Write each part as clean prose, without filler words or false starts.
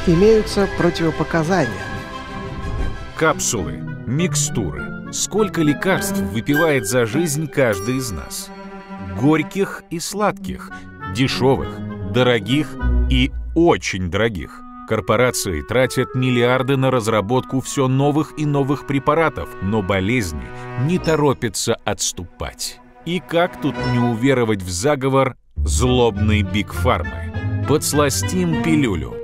имеются противопоказания? Капсулы, микстуры. Сколько лекарств выпивает за жизнь каждый из нас? Горьких и сладких, дешевых, дорогих и очень дорогих. Корпорации тратят миллиарды на разработку все новых и новых препаратов, но болезни не торопятся отступать. И как тут не уверовать в заговор злобной бигфармы? Подсластим пилюлю.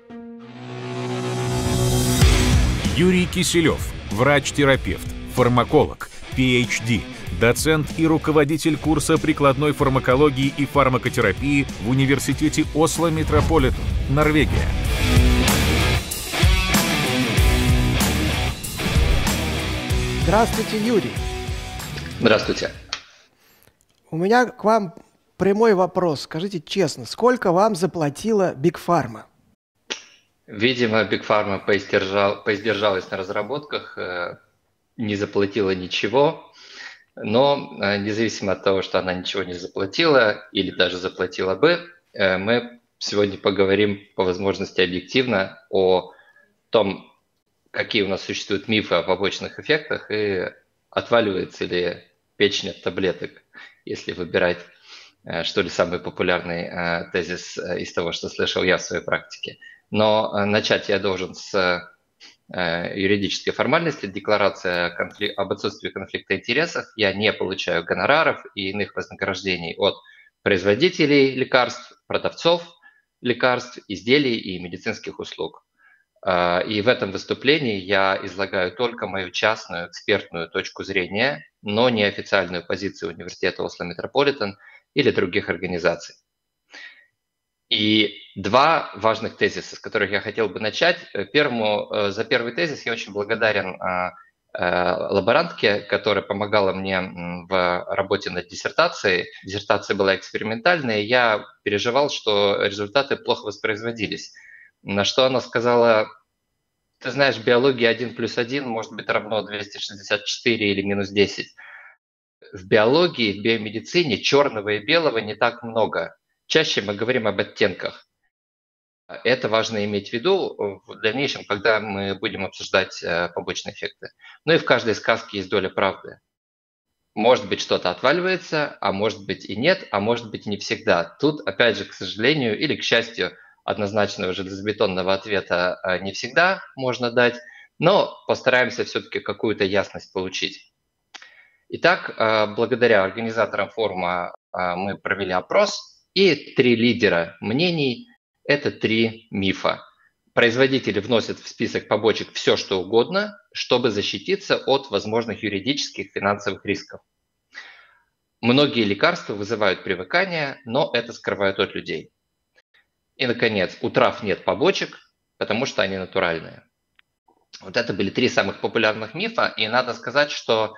Юрий Киселев, врач-терапевт, фармаколог, PhD, доцент и руководитель курса прикладной фармакологии и фармакотерапии в университете Осло Метрополитен, Норвегия. Здравствуйте, Юрий. Здравствуйте. У меня к вам прямой вопрос. Скажите честно, сколько вам заплатила бигфарма? Видимо, бигфарма поиздержалась на разработках, не заплатила ничего, но независимо от того, что она ничего не заплатила или даже заплатила бы, мы сегодня поговорим по возможности объективно о том, какие у нас существуют мифы о побочных эффектах и отваливается ли печень от таблеток, если выбирать, что ли, самый популярный тезис из того, что слышал я в своей практике. Но начать я должен с юридической формальности. Декларация об отсутствии конфликта интересов. Я не получаю гонораров и иных вознаграждений от производителей лекарств, продавцов лекарств, изделий и медицинских услуг. И в этом выступлении я излагаю только мою частную экспертную точку зрения, но не официальную позицию университета Осло Метрополитен или других организаций. И два важных тезиса, с которых я хотел бы начать. За первый тезис я очень благодарен лаборантке, которая помогала мне в работе над диссертацией. Диссертация была экспериментальная, и я переживал, что результаты плохо воспроизводились. На что она сказала: ты знаешь, биология 1 + 1 может быть равно 264 или минус 10. В биологии, в биомедицине черного и белого не так много. Чаще мы говорим об оттенках. Это важно иметь в виду в дальнейшем, когда мы будем обсуждать побочные эффекты. Ну и в каждой сказке есть доля правды. Может быть, что-то отваливается, а может быть и нет, а может быть не всегда. Тут, опять же, к сожалению или к счастью, однозначного железобетонного ответа не всегда можно дать, но постараемся все-таки какую-то ясность получить. Итак, благодаря организаторам форума мы провели опрос, и 3 лидера мнений – это 3 мифа. Производители вносят в список побочек все, что угодно, чтобы защититься от возможных юридических финансовых рисков. Многие лекарства вызывают привыкание, но это скрывают от людей. И, наконец, у трав нет побочек, потому что они натуральные. Вот это были 3 самых популярных мифа, и надо сказать, что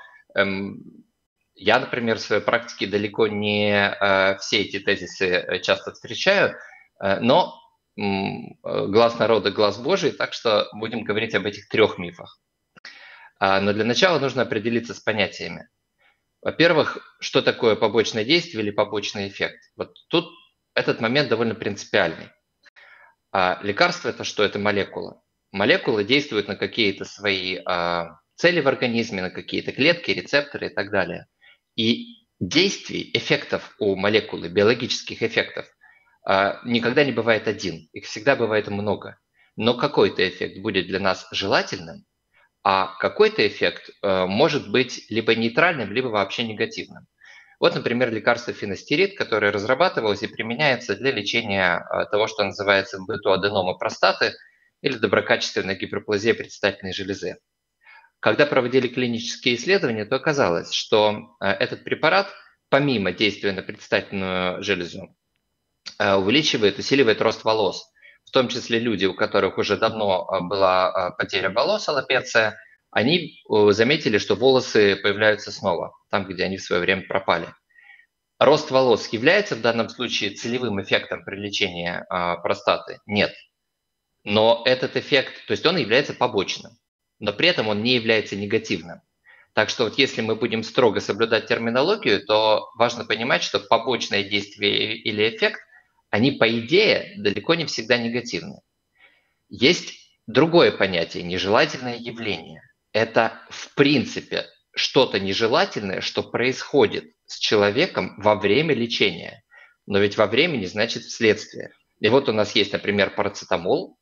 я, например, в своей практике далеко не все эти тезисы часто встречаю, но глаз народа – глаз Божий, так что будем говорить об этих 3 мифах. Но для начала нужно определиться с понятиями. Во-первых, что такое побочное действие или побочный эффект? Вот тут этот момент довольно принципиальный. Лекарство – это что? Это молекула. Молекулы действуют на какие-то свои цели в организме, на какие-то клетки, рецепторы и так далее. И действий, эффектов у молекулы, биологических эффектов, никогда не бывает один, их всегда бывает много. Но какой-то эффект будет для нас желательным, а какой-то эффект может быть либо нейтральным, либо вообще негативным. Вот, например, лекарство финастерид, которое разрабатывалось и применяется для лечения того, что называется в быту аденома простаты или доброкачественная гиперплазия предстательной железы. Когда проводили клинические исследования, то оказалось, что этот препарат, помимо действия на предстательную железу, усиливает рост волос. В том числе люди, у которых уже давно была потеря волос, аллопеция, они заметили, что волосы появляются снова, там, где они в свое время пропали. Рост волос является в данном случае целевым эффектом при лечении простаты? Нет. Но этот эффект, то есть он является побочным, но при этом он не является негативным. Так что вот если мы будем строго соблюдать терминологию, то важно понимать, что побочное действие или эффект, они по идее далеко не всегда негативны. Есть другое понятие – нежелательное явление. Это, в принципе, что-то нежелательное, что происходит с человеком во время лечения. Но ведь во время не значит вследствие. И вот у нас есть, например, парацетамол.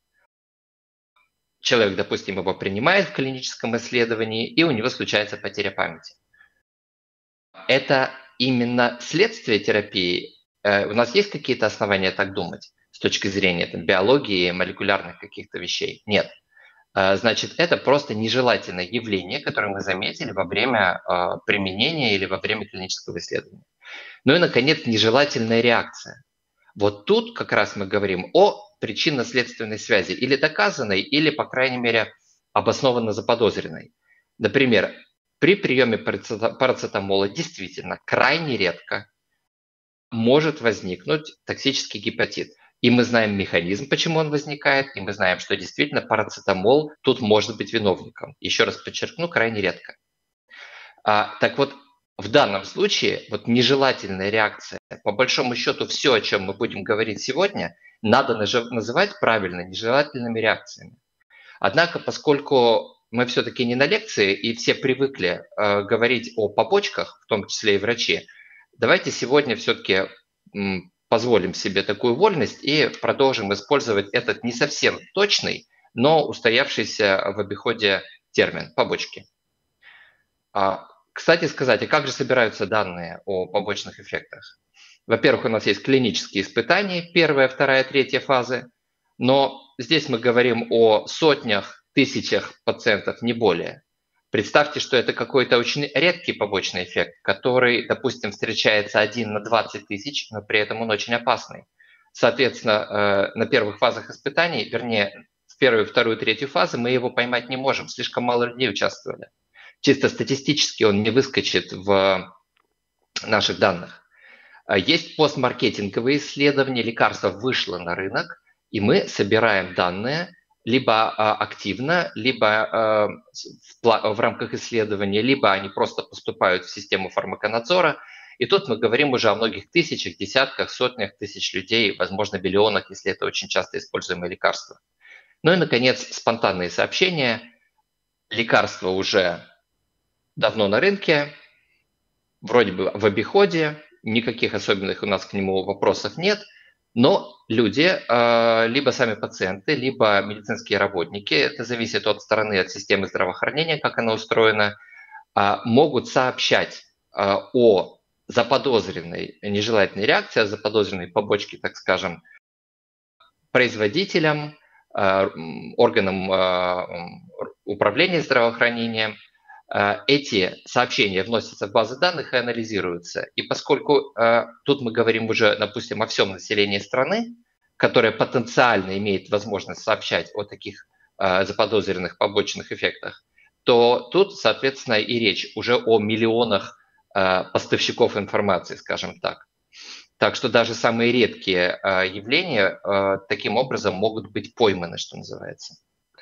Человек, допустим, его принимает в клиническом исследовании, и у него случается потеря памяти. Это именно следствие терапии. У нас есть какие-то основания так думать с точки зрения биологии, молекулярных каких-то вещей? Нет. Значит, это просто нежелательное явление, которое мы заметили во время применения или во время клинического исследования. Ну и, наконец, нежелательная реакция. Вот тут как раз мы говорим о причинно-следственной связи, или доказанной, или, по крайней мере, обоснованно заподозренной. Например, при приеме парацетамола действительно крайне редко может возникнуть токсический гепатит. И мы знаем механизм, почему он возникает, и мы знаем, что действительно парацетамол тут может быть виновником. Еще раз подчеркну, крайне редко. Так вот, в данном случае вот нежелательная реакция, по большому счету, все, о чем мы будем говорить сегодня, надо называть правильно нежелательными реакциями. Однако, поскольку мы все-таки не на лекции, и все привыкли говорить о побочках, в том числе и врачи, давайте сегодня все-таки позволим себе такую вольность и продолжим использовать этот не совсем точный, но устоявшийся в обиходе термин «побочки». Кстати сказать, а как же собираются данные о побочных эффектах? Во-первых, у нас есть клинические испытания, первая, вторая, третья фазы, но здесь мы говорим о сотнях, тысячах пациентов, не более. Представьте, что это какой-то очень редкий побочный эффект, который, допустим, встречается 1 на 20 тысяч, но при этом он очень опасный. Соответственно, на первых фазах испытаний, вернее, в первую, вторую, третью фазы мы его поймать не можем, слишком мало людей участвовали. Чисто статистически он не выскочит в наших данных. Есть постмаркетинговые исследования, лекарство вышло на рынок, и мы собираем данные либо активно, либо в рамках исследования, либо они просто поступают в систему фармаконадзора. И тут мы говорим уже о многих тысячах, десятках, сотнях тысяч людей, возможно, миллионах, если это очень часто используемое лекарство. Ну и, наконец, спонтанные сообщения. Лекарство уже давно на рынке, вроде бы в обиходе, никаких особенных у нас к нему вопросов нет, но люди, либо сами пациенты, либо медицинские работники, это зависит от стороны, от системы здравоохранения, как она устроена, могут сообщать о заподозренной нежелательной реакции, о заподозренной побочке, так скажем, производителям, органам управления здравоохранением. Эти сообщения вносятся в базы данных и анализируются. И поскольку тут мы говорим уже, допустим, о всем населении страны, которое потенциально имеет возможность сообщать о таких заподозренных побочных эффектах, то тут, соответственно, и речь уже о миллионах поставщиков информации, скажем так. Так что даже самые редкие явления таким образом могут быть пойманы, что называется.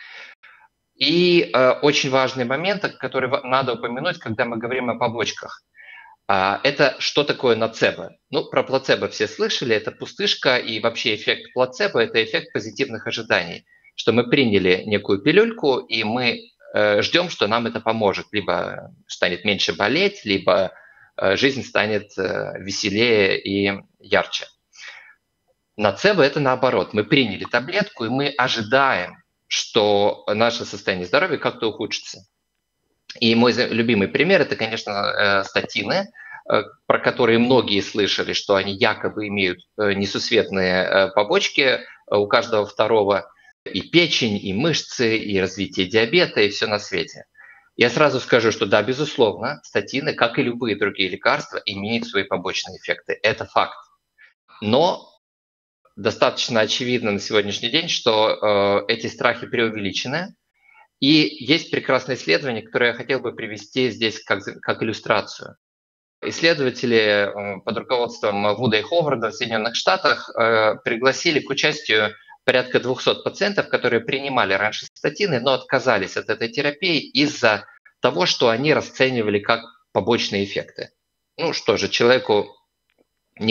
И очень важный момент, который надо упомянуть, когда мы говорим о побочках, это что такое ноцебо. Ну, про плацебо все слышали, это пустышка, и вообще эффект плацебо – это эффект позитивных ожиданий, что мы приняли некую пилюльку, и мы ждем, что нам это поможет, либо станет меньше болеть, либо жизнь станет веселее и ярче. Ноцебо – это наоборот, мы приняли таблетку, и мы ожидаем, что наше состояние здоровья как-то ухудшится. И мой любимый пример – это, конечно, статины, про которые многие слышали, что они якобы имеют несусветные побочки у каждого второго, и печень, и мышцы, и развитие диабета, и все на свете. Я сразу скажу, что да, безусловно, статины, как и любые другие лекарства, имеют свои побочные эффекты. Это факт. Но достаточно очевидно на сегодняшний день, что эти страхи преувеличены. И есть прекрасное исследование, которое я хотел бы привести здесь как иллюстрацию. Исследователи под руководством Вуда и Ховарда в Соединенных Штатах пригласили к участию порядка 200 пациентов, которые принимали раньше статины, но отказались от этой терапии из-за того, что они расценивали как побочные эффекты. Ну что же, человеку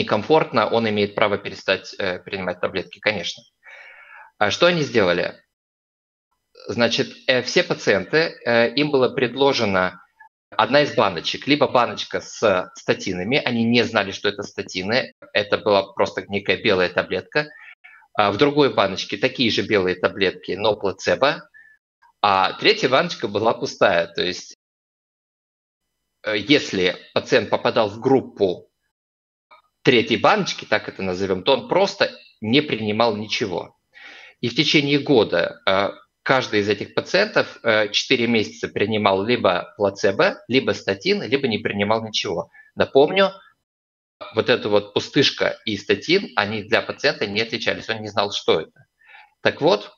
некомфортно, он имеет право перестать принимать таблетки, конечно. А что они сделали? Значит, все пациенты, им было предложено одна из баночек, либо баночка с статинами, они не знали, что это статины, это была просто некая белая таблетка, в другой баночке такие же белые таблетки, но плацебо, а третья баночка была пустая. То есть если пациент попадал в группу третьей баночки, так это назовем, то он просто не принимал ничего. И в течение года каждый из этих пациентов 4 месяца принимал либо плацебо, либо статин, либо не принимал ничего. Напомню, вот эта вот пустышка и статин, они для пациента не отличались, он не знал, что это. Так вот,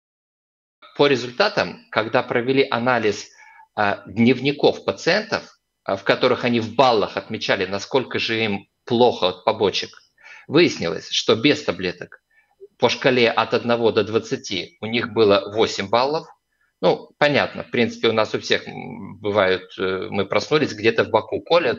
по результатам, когда провели анализ дневников пациентов, в которых они в баллах отмечали, насколько же им плохо от побочек, выяснилось, что без таблеток по шкале от 1 до 20 у них было 8 баллов. Ну, понятно, в принципе, у нас у всех бывают, мы проснулись, где-то в боку колят,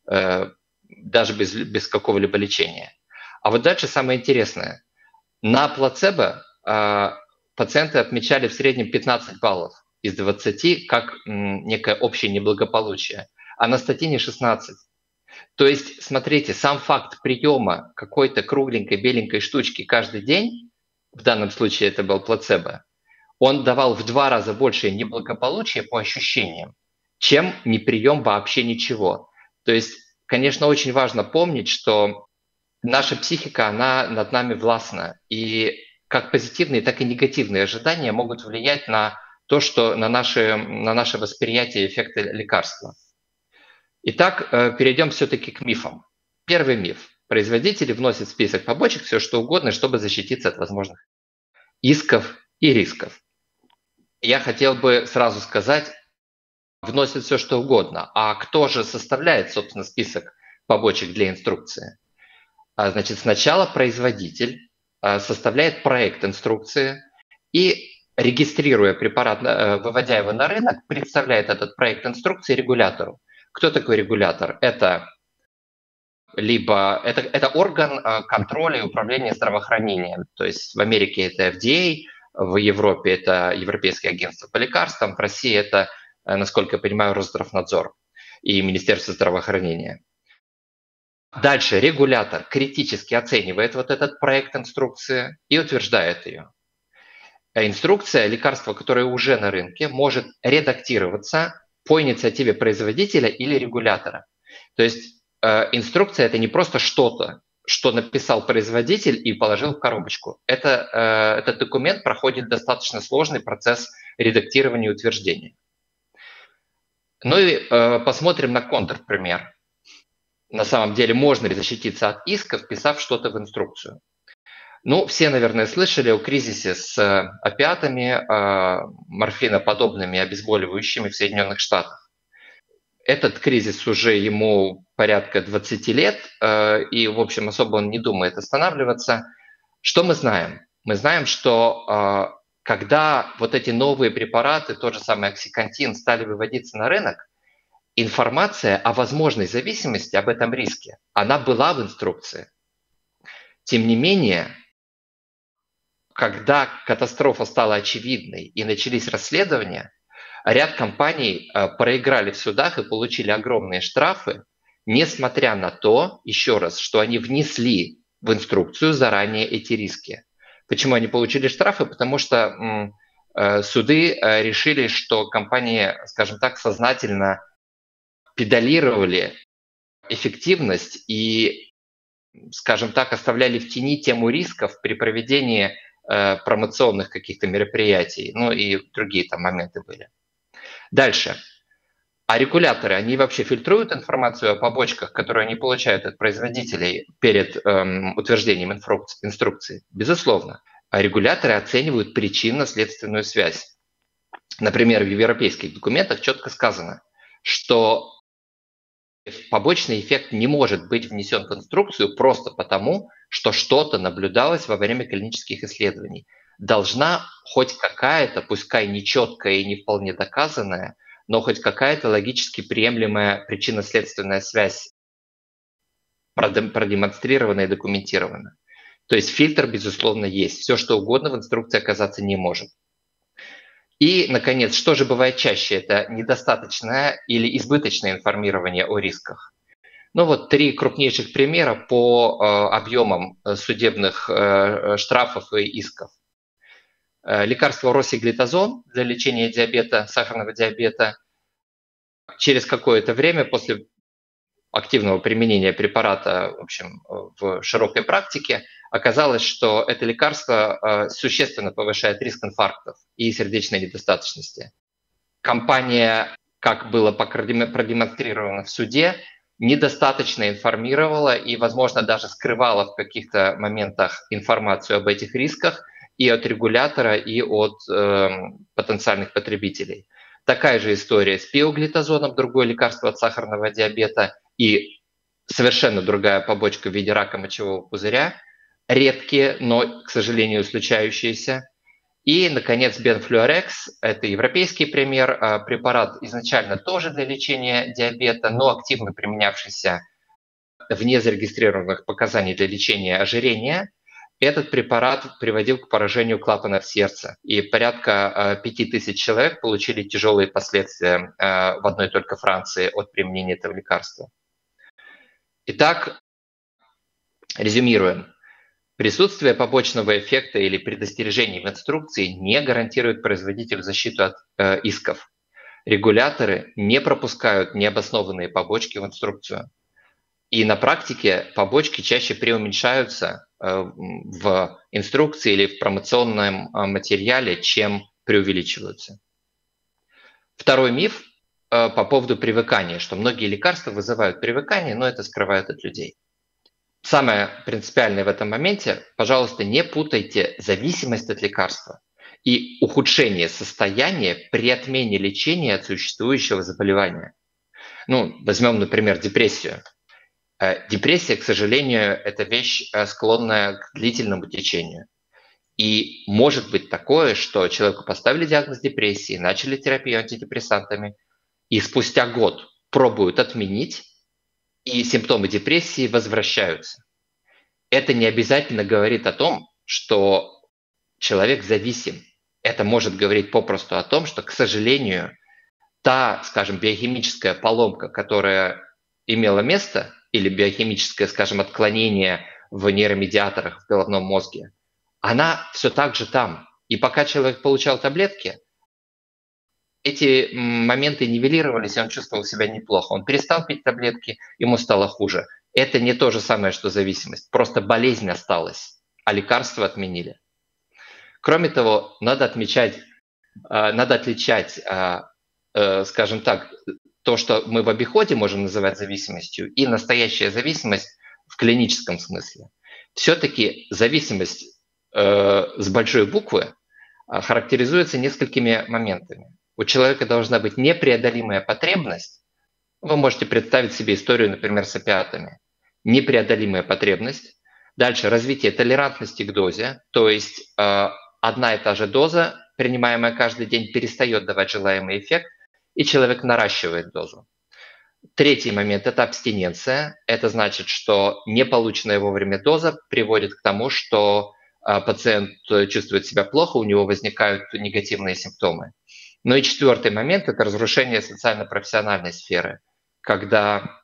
даже без какого-либо лечения. А вот дальше самое интересное. На плацебо пациенты отмечали в среднем 15 баллов из 20 как некое общее неблагополучие, а на статине 16. То есть, смотрите, сам факт приема какой-то кругленькой беленькой штучки каждый день, в данном случае это был плацебо, он давал в 2 раза больше неблагополучия по ощущениям, чем неприем вообще ничего. То есть, конечно, очень важно помнить, что наша психика, она над нами властна, и как позитивные, так и негативные ожидания могут влиять на то, что на наше восприятие эффекта лекарства. Итак, перейдем все-таки к мифам. Первый миф. Производители вносят в список побочек все что угодно, чтобы защититься от возможных исков и рисков. Я хотел бы сразу сказать, вносят все что угодно. А кто же составляет, собственно, список побочек для инструкции? Значит, сначала производитель составляет проект инструкции и, регистрируя препарат, выводя его на рынок, представляет этот проект инструкции регулятору. Кто такой регулятор? Это орган контроля и управления здравоохранением. То есть в Америке это FDA, в Европе это Европейское агентство по лекарствам, в России это, насколько я понимаю, Росздравнадзор и Министерство здравоохранения. Дальше регулятор критически оценивает вот этот проект инструкции и утверждает ее. Инструкция лекарства, которое уже на рынке, может редактироваться по инициативе производителя или регулятора. То есть инструкция – это не просто что-то, что написал производитель и положил в коробочку. Этот документ проходит достаточно сложный процесс редактирования и утверждения. Ну и посмотрим на контрпример. На самом деле можно ли защититься от иска, вписав что-то в инструкцию? Ну, все, наверное, слышали о кризисе с опиатами, морфиноподобными обезболивающими в Соединенных Штатах. Этот кризис уже ему порядка 20 лет, и, в общем, особо он не думает останавливаться. Что мы знаем? Мы знаем, что когда вот эти новые препараты, тот же самый оксикантин, стали выводиться на рынок, информация о возможной зависимости, об этом риске, она была в инструкции. Тем не менее, когда катастрофа стала очевидной и начались расследования, ряд компаний проиграли в судах и получили огромные штрафы, несмотря на то, еще раз, что они внесли в инструкцию заранее эти риски. Почему они получили штрафы? Потому что суды решили, что компании, скажем так, сознательно педалировали эффективность и, скажем так, оставляли в тени тему рисков при проведении промоционных каких-то мероприятий, ну и другие там моменты были. Дальше. А регуляторы, они вообще фильтруют информацию о побочках, которую они получают от производителей перед утверждением инструкции? Безусловно. А регуляторы оценивают причинно-следственную связь. Например, в европейских документах четко сказано, что побочный эффект не может быть внесен в инструкцию просто потому, что что-то наблюдалось во время клинических исследований. Должна хоть какая-то, пускай нечеткая и не вполне доказанная, но хоть какая-то логически приемлемая причинно-следственная связь продемонстрирована и документирована. То есть фильтр, безусловно, есть. Все, что угодно в инструкции оказаться не может. И, наконец, что же бывает чаще? Это недостаточное или избыточное информирование о рисках. Ну вот 3 крупнейших примера по объемам судебных штрафов и исков. Лекарство росиглитазон для лечения диабета, сахарного диабета. Через какое-то время после активного применения препарата, в общем, в широкой практике, оказалось, что это лекарство существенно повышает риск инфарктов и сердечной недостаточности. Компания, как было продемонстрировано в суде, недостаточно информировала и, возможно, даже скрывала в каких-то моментах информацию об этих рисках и от регулятора, и от потенциальных потребителей. Такая же история с пиоглитазоном, другое лекарство от сахарного диабета, и совершенно другая побочка в виде рака мочевого пузыря, редкие, но, к сожалению, случающиеся. И, наконец, Бенфлюарекс – это европейский пример, препарат изначально тоже для лечения диабета, но активно применявшийся вне зарегистрированных показаний для лечения ожирения. Этот препарат приводил к поражению клапанов сердца, и порядка 5000 человек получили тяжелые последствия в одной только Франции от применения этого лекарства. Итак, резюмируем. Присутствие побочного эффекта или предостережений в инструкции не гарантирует производителю защиту от исков. Регуляторы не пропускают необоснованные побочки в инструкцию. И на практике побочки чаще преуменьшаются в инструкции или в промоционном материале, чем преувеличиваются. Второй миф по поводу привыкания, что многие лекарства вызывают привыкание, но это скрывают от людей. Самое принципиальное в этом моменте, пожалуйста, не путайте зависимость от лекарства и ухудшение состояния при отмене лечения от существующего заболевания. Ну, возьмем, например, депрессию. Депрессия, к сожалению, это вещь, склонная к длительному течению. И может быть такое, что человеку поставили диагноз депрессии, начали терапию антидепрессантами, и спустя год пробуют отменить, и симптомы депрессии возвращаются. Это не обязательно говорит о том, что человек зависим. Это может говорить попросту о том, что, к сожалению, та, скажем, биохимическая поломка, которая имела место, или биохимическое, скажем, отклонение в нейромедиаторах в головном мозге, она все так же там. И пока человек получал таблетки, эти моменты нивелировались, и он чувствовал себя неплохо. Он перестал пить таблетки, ему стало хуже. Это не то же самое, что зависимость. Просто болезнь осталась, а лекарства отменили. Кроме того, надо отличать, скажем так, то, что мы в обиходе можем называть зависимостью, и настоящая зависимость в клиническом смысле. Все-таки зависимость с большой буквы характеризуется несколькими моментами. У человека должна быть непреодолимая потребность. Вы можете представить себе историю, например, с опиатами. Непреодолимая потребность. Дальше развитие толерантности к дозе, то есть одна и та же доза, принимаемая каждый день, перестает давать желаемый эффект, и человек наращивает дозу. Третий момент – это абстиненция. Это значит, что неполученная вовремя доза приводит к тому, что пациент чувствует себя плохо, у него возникают негативные симптомы. Ну и четвертый момент – это разрушение социально-профессиональной сферы, когда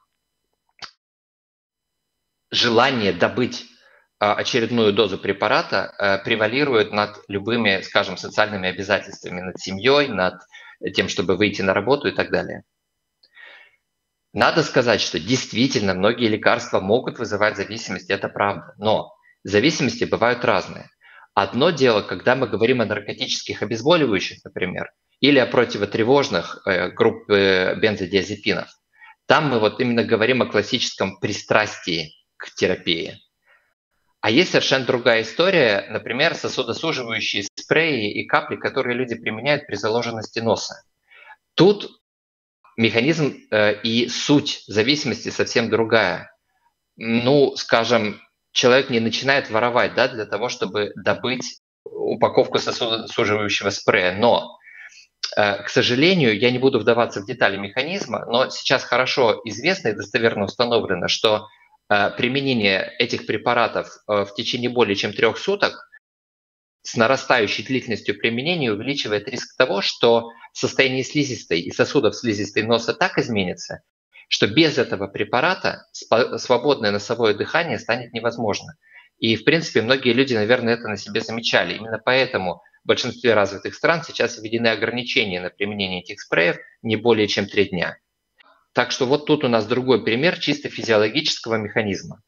желание добыть очередную дозу препарата превалирует над любыми, скажем, социальными обязательствами, над семьей, над тем, чтобы выйти на работу и так далее. Надо сказать, что действительно многие лекарства могут вызывать зависимость, это правда, но зависимости бывают разные. Одно дело, когда мы говорим о наркотических обезболивающих, например, или о противотревожных группе бензодиазепинов. Там мы вот именно говорим о классическом пристрастии к терапии. А есть совершенно другая история, например, сосудосуживающие спреи и капли, которые люди применяют при заложенности носа. Тут механизм и суть зависимости совсем другая. Ну, скажем, человек не начинает воровать, да, для того, чтобы добыть упаковку сосудосуживающего спрея, но, к сожалению, я не буду вдаваться в детали механизма, но сейчас хорошо известно и достоверно установлено, что применение этих препаратов в течение более чем 3 суток с нарастающей длительностью применения увеличивает риск того, что состояние слизистой и сосудов слизистой носа так изменится, что без этого препарата свободное носовое дыхание станет невозможно. И, в принципе, многие люди, наверное, это на себе замечали. Именно поэтому в большинстве развитых стран сейчас введены ограничения на применение этих спреев не более чем 3 дня. Так что вот тут у нас другой пример чисто физиологического механизма.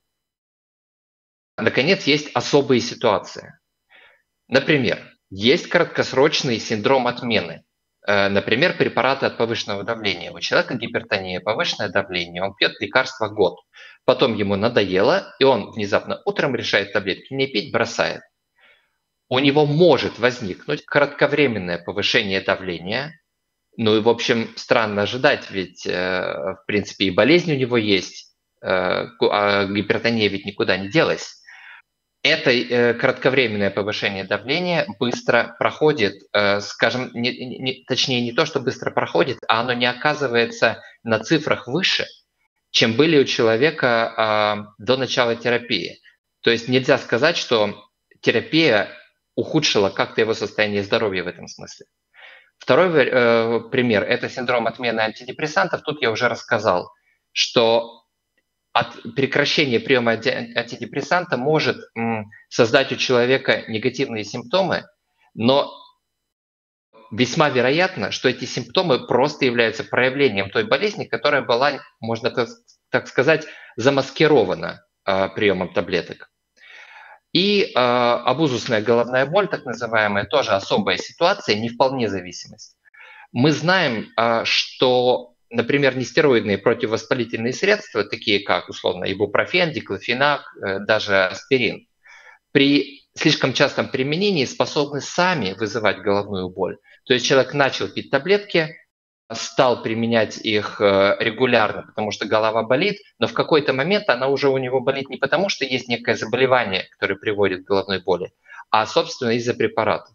Наконец, есть особые ситуации. Например, есть краткосрочный синдром отмены. Например, препараты от повышенного давления. У человека гипертония, повышенное давление, он пьет лекарства год. Потом ему надоело, и он внезапно утром решает таблетки не пить, бросает. У него может возникнуть кратковременное повышение давления. Ну и, в общем, странно ожидать, ведь, в принципе, и болезнь у него есть, а гипертония ведь никуда не делась. Это кратковременное повышение давления быстро проходит, скажем, точнее не то, что быстро проходит, а оно не оказывается на цифрах выше, чем были у человека до начала терапии. То есть нельзя сказать, что терапия ухудшила как-то его состояние здоровья в этом смысле. Второй пример – это синдром отмены антидепрессантов. Тут я уже рассказал, что от прекращения приема антидепрессанта может создать у человека негативные симптомы, но весьма вероятно, что эти симптомы просто являются проявлением той болезни, которая была, можно так сказать, замаскирована приемом таблеток. И абузусная головная боль, так называемая, тоже особая ситуация, не вполне зависимость. Мы знаем, что, например, нестероидные противовоспалительные средства, такие как, условно, ибупрофен, диклофенак, даже аспирин, при слишком частом применении способны сами вызывать головную боль. То есть человек начал пить таблетки, стал применять их регулярно, потому что голова болит, но в какой-то момент она уже у него болит не потому, что есть некое заболевание, которое приводит к головной боли, а, собственно, из-за препаратов.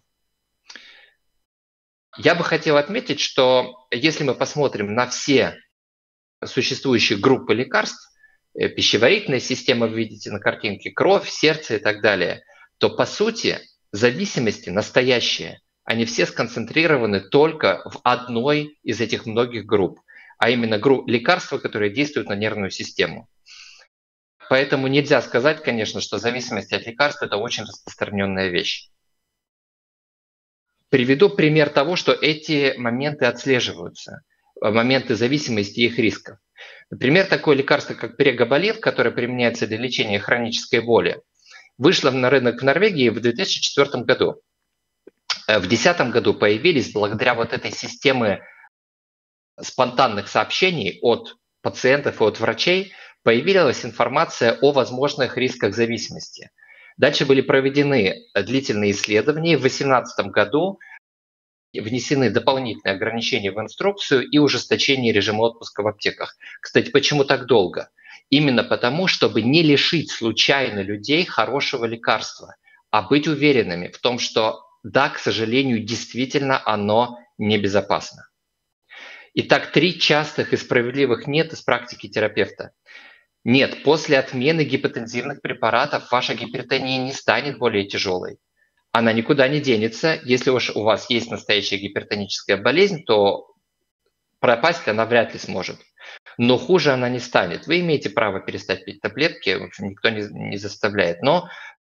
Я бы хотел отметить, что если мы посмотрим на все существующие группы лекарств, пищеварительная система, вы видите на картинке, кровь, сердце и так далее, то, по сути, зависимости настоящие. Они все сконцентрированы только в одной из этих многих групп, а именно лекарства, которые действуют на нервную систему. Поэтому нельзя сказать, конечно, что зависимость от лекарств – это очень распространенная вещь. Приведу пример того, что эти моменты отслеживаются, моменты зависимости и их рисков. Например, такое лекарство, как прегаболит, которое применяется для лечения хронической боли, вышло на рынок в Норвегии в 2004 году. В 2010 году появились, благодаря вот этой системе спонтанных сообщений от пациентов и от врачей, появилась информация о возможных рисках зависимости. Дальше были проведены длительные исследования. В 2018 году внесены дополнительные ограничения в инструкцию и ужесточение режима отпуска в аптеках. Кстати, почему так долго? Именно потому, чтобы не лишить случайно людей хорошего лекарства, а быть уверенными в том, что да, к сожалению, действительно оно небезопасно. Итак, 3 частых и справедливых «нет» из практики терапевта. Нет, после отмены гипотензивных препаратов ваша гипертония не станет более тяжелой. Она никуда не денется. Если уж у вас есть настоящая гипертоническая болезнь, то пропасть она вряд ли сможет. Но хуже она не станет. Вы имеете право перестать пить таблетки, в общем, никто не заставляет, но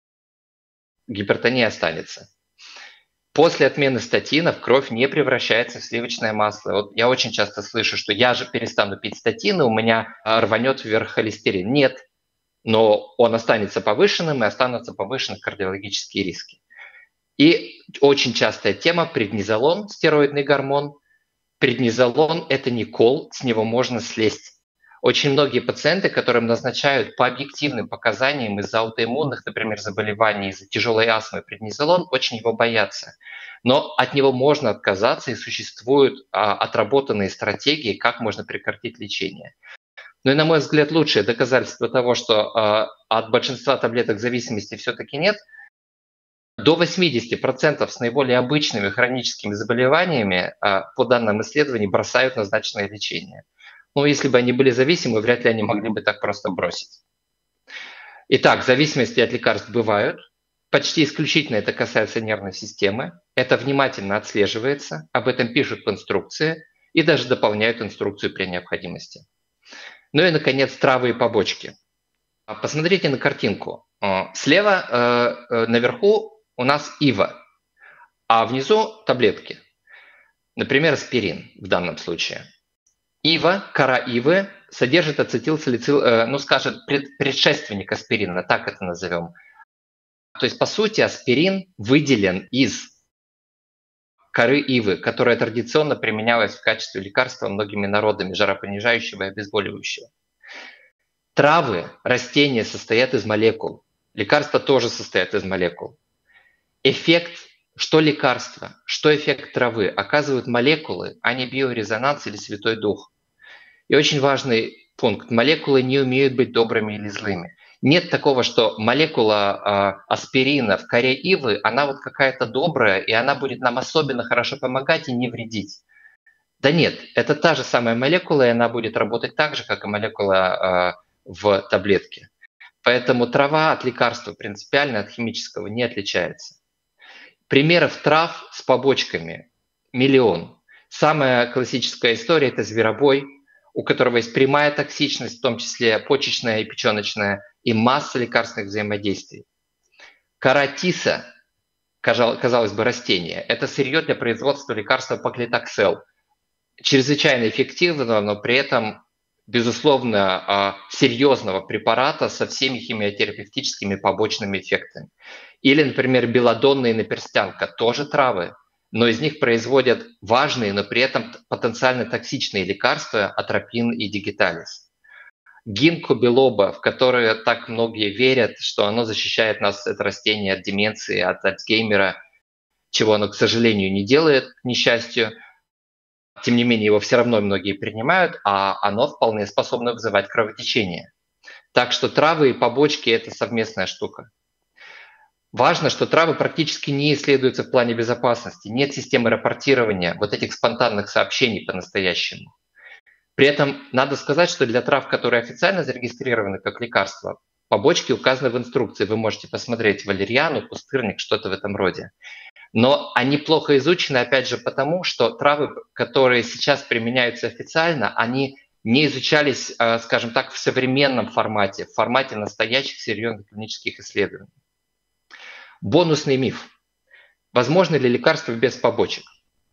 гипертония останется. После отмены статинов кровь не превращается в сливочное масло. Вот я очень часто слышу, что я же перестану пить статины, у меня рванет вверх холестерин. Нет, но он останется повышенным, и останутся повышены кардиологические риски. И очень частая тема – преднизолон, стероидный гормон. Преднизолон – это не кол, с него можно слезть. Очень многие пациенты, которым назначают по объективным показаниям из-за аутоиммунных, например, заболеваний, из-за тяжелой астмы преднизолон, очень его боятся. Но от него можно отказаться, и существуют отработанные стратегии, как можно прекратить лечение. Ну и, на мой взгляд, лучшее доказательство того, что от большинства таблеток зависимости все-таки нет, до 80% с наиболее обычными хроническими заболеваниями, по данным исследований, бросают назначенное лечение. Но если бы они были зависимы, вряд ли они могли бы так просто бросить. Итак, зависимости от лекарств бывают. Почти исключительно это касается нервной системы. Это внимательно отслеживается, об этом пишут в инструкции и даже дополняют инструкцию при необходимости. Ну и, наконец, травы и побочки. Посмотрите на картинку. Слева наверху у нас ива, а внизу таблетки. Например, аспирин в данном случае. Ива, кора ивы содержит ацетилсалицил, предшественник аспирина, так это назовем. То есть, по сути, аспирин выделен из коры ивы, которая традиционно применялась в качестве лекарства многими народами, жаропонижающего и обезболивающего. Травы, растения состоят из молекул. Лекарства тоже состоят из молекул. Эффект, что лекарства, что эффект травы, оказывают молекулы, а не биорезонанс или Святой Дух. И очень важный пункт. Молекулы не умеют быть добрыми или злыми. Нет такого, что молекула аспирина в коре ивы, она вот какая-то добрая, и она будет нам особенно хорошо помогать и не вредить. Да нет, это та же самая молекула, и она будет работать так же, как и молекула в таблетке. Поэтому трава от лекарства принципиально от химического не отличается. Примеров трав с побочками миллион. Самая классическая история – это зверобой, у которого есть прямая токсичность, в том числе почечная и печеночная, и масса лекарственных взаимодействий. Кора тиса, казалось бы, растение, это сырье для производства лекарства паклитоксел. Чрезвычайно эффективного, но при этом, безусловно, серьезного препарата со всеми химиотерапевтическими побочными эффектами. Или, например, белладонна и наперстянка, тоже травы, но из них производят важные, но при этом потенциально токсичные лекарства атропин и дигиталис. Гинко билоба, в которое так многие верят, что оно защищает нас, это растение, от деменции, от Альцгеймера, чего оно, к сожалению, не делает, к несчастью. Тем не менее, его все равно многие принимают, а оно вполне способно вызывать кровотечение. Так что травы и побочки – это совместная штука. Важно, что травы практически не исследуются в плане безопасности. Нет системы рапортирования вот этих спонтанных сообщений по-настоящему. При этом надо сказать, что для трав, которые официально зарегистрированы как лекарства, побочки указаны в инструкции. Вы можете посмотреть валерьяну, пустырник, что-то в этом роде. Но они плохо изучены, опять же, потому что травы, которые сейчас применяются официально, они не изучались, скажем так, в современном формате, в формате настоящих серьезных клинических исследований. Бонусный миф. Возможно ли лекарство без побочек?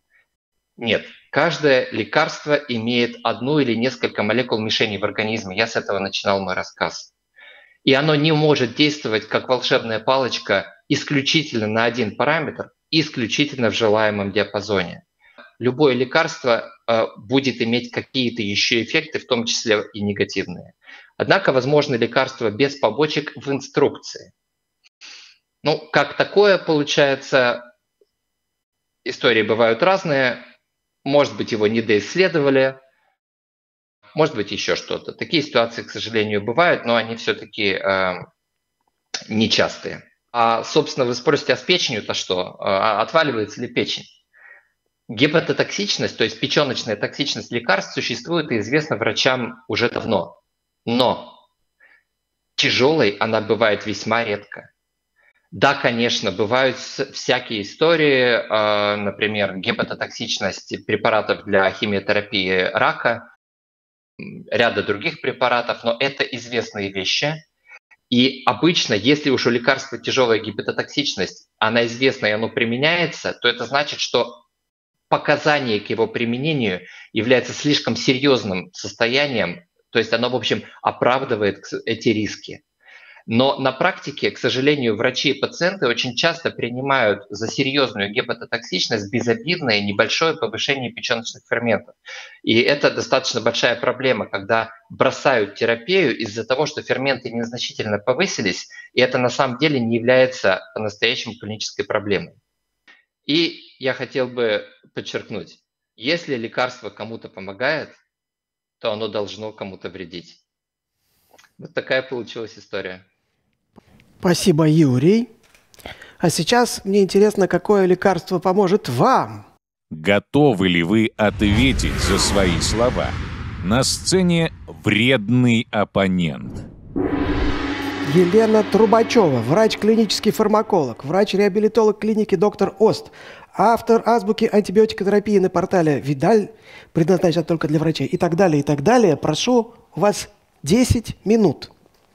Нет. Каждое лекарство имеет одну или несколько молекул мишеней в организме. Я с этого начинал мой рассказ. И оно не может действовать как волшебная палочка исключительно на один параметр, исключительно в желаемом диапазоне. Любое лекарство будет иметь какие-то еще эффекты, в том числе и негативные. Однако возможно лекарство без побочек в инструкции. Ну, как такое получается, истории бывают разные. Может быть, его недоисследовали, может быть, еще что-то. Такие ситуации, к сожалению, бывают, но они все-таки нечастые. А, собственно, вы спросите, а с печенью-то что? Отваливается ли печень? Гепатотоксичность, то есть печеночная токсичность лекарств, существует и известна врачам уже давно. Но тяжелой она бывает весьма редко. Да, конечно, бывают всякие истории, например, гепатотоксичность препаратов для химиотерапии рака, ряда других препаратов, но это известные вещи. И обычно, если уж у лекарства тяжелая гепатотоксичность, она известна и оно применяется, то это значит, что показание к его применению является слишком серьезным состоянием, то есть оно, в общем, оправдывает эти риски. Но на практике, к сожалению, врачи и пациенты очень часто принимают за серьезную гепатотоксичность безобидное небольшое повышение печеночных ферментов. И это достаточно большая проблема, когда бросают терапию из-за того, что ферменты незначительно повысились, и это на самом деле не является по-настоящему клинической проблемой. И я хотел бы подчеркнуть, если лекарство кому-то помогает, то оно должно кому-то вредить. Вот такая получилась история. Спасибо, Юрий. А сейчас мне интересно, какое лекарство поможет вам? Готовы ли вы ответить за свои слова? На сцене вредный оппонент. Елена Трубачева, врач-клинический фармаколог, врач-реабилитолог клиники «Доктор Ост», автор азбуки антибиотикотерапии на портале «Видаль», предназначен только для врачей, и так далее, и так далее. Прошу, у вас 10 минут.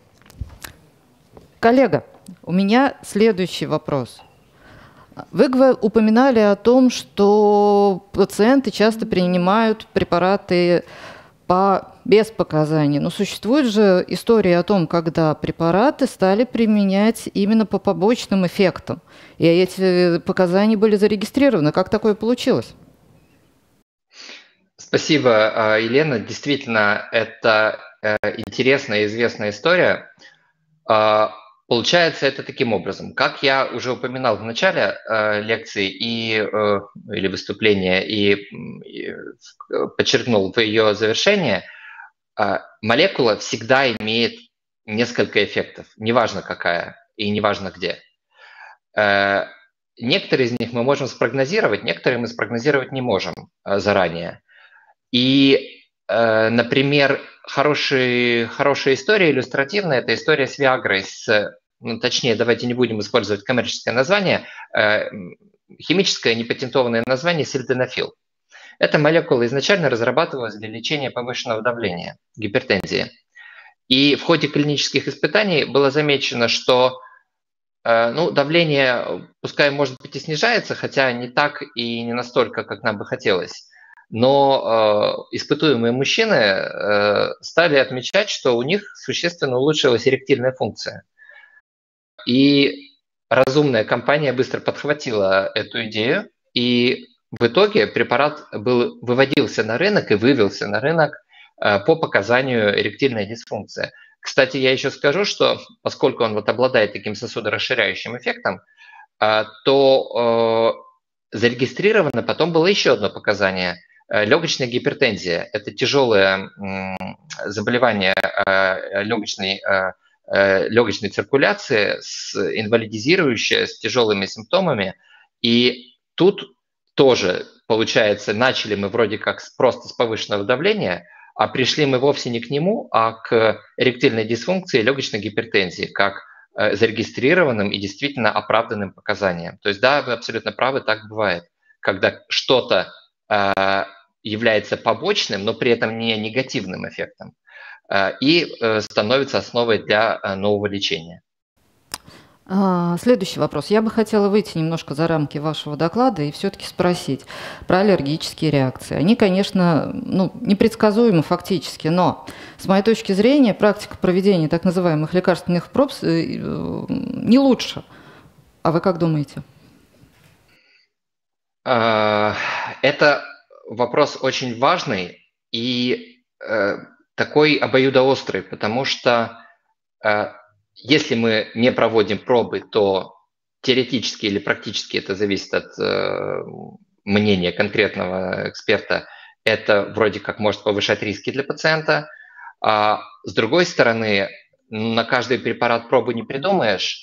Коллега, у меня следующий вопрос. Вы упоминали о том, что пациенты часто принимают препараты без показаний. Но существует же история о том, когда препараты стали применять именно по побочным эффектам. И эти показания были зарегистрированы. Как такое получилось? Спасибо, Елена. Действительно, это интересная и известная история. Получается это таким образом. Как я уже упоминал в начале лекции или выступления и подчеркнул в ее завершении, молекула всегда имеет несколько эффектов, неважно какая и неважно где. Некоторые из них мы можем спрогнозировать, некоторые мы спрогнозировать не можем заранее. И, например, хорошая история, иллюстративная, это история с Виагрой, точнее, давайте не будем использовать коммерческое название, химическое непатентованное название сильденафил. Эта молекула изначально разрабатывалась для лечения повышенного давления, гипертензии. И в ходе клинических испытаний было замечено, что давление, пускай, может быть, и снижается, хотя не так и не настолько, как нам бы хотелось. Но испытуемые мужчины стали отмечать, что у них существенно улучшилась эректильная функция. И разумная компания быстро подхватила эту идею, и в итоге препарат выводился на рынок и вывелся на рынок по показанию эректильная дисфункция. Кстати, я еще скажу, что поскольку он обладает таким сосудорасширяющим эффектом, то зарегистрировано потом было еще одно показание – легочная гипертензия. Это тяжелое заболевание легочной циркуляции, инвалидизирующее, с тяжелыми симптомами. И тут тоже, получается, начали мы вроде как просто с повышенного давления, а пришли мы вовсе не к нему, а к эректильной дисфункции и легочной гипертензии, как зарегистрированным и действительно оправданным показаниям. То есть да, вы абсолютно правы, так бывает, когда что-то является побочным, но при этом не негативным эффектом, и становится основой для нового лечения. Следующий вопрос. Я бы хотела выйти немножко за рамки вашего доклада и все-таки спросить про аллергические реакции. Они, конечно, непредсказуемы фактически, но с моей точки зрения практика проведения так называемых лекарственных проб не лучше. А вы как думаете? Это вопрос очень важный и такой обоюдоострый, потому что если мы не проводим пробы, то теоретически или практически, это зависит от мнения конкретного эксперта, это вроде как может повышать риски для пациента. А с другой стороны, на каждый препарат пробы не придумаешь.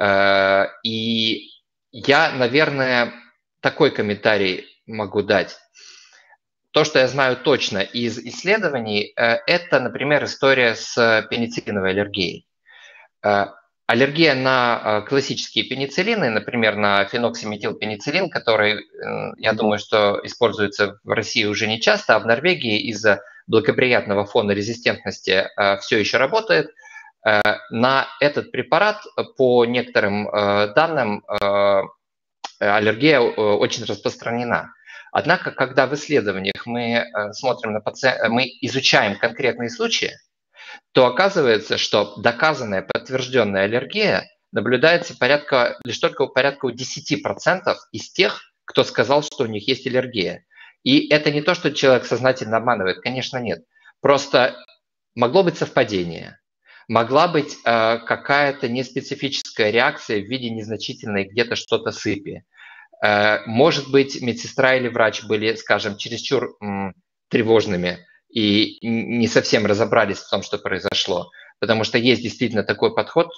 И я, наверное, такой комментарий могу дать. То, что я знаю точно из исследований, это, например, история с пенициллиновой аллергией. Аллергия на классические пенициллины, например, на феноксиметилпенициллин, который, я думаю, что используется в России уже не часто, а в Норвегии из-за благоприятного фона резистентности все еще работает. На этот препарат, по некоторым данным, аллергия очень распространена. Однако, когда в исследованиях мы смотрим на мы изучаем конкретные случаи, то оказывается, что доказанная, подтвержденная аллергия наблюдается лишь только порядка у 10% из тех, кто сказал, что у них есть аллергия. И это не то, что человек сознательно обманывает, конечно, нет. Просто могло быть совпадение, могла быть какая-то неспецифическая реакция в виде незначительной где-то что-то сыпи. Может быть, медсестра или врач были, скажем, чересчур тревожными и не совсем разобрались в том, что произошло. Потому что есть действительно такой подход,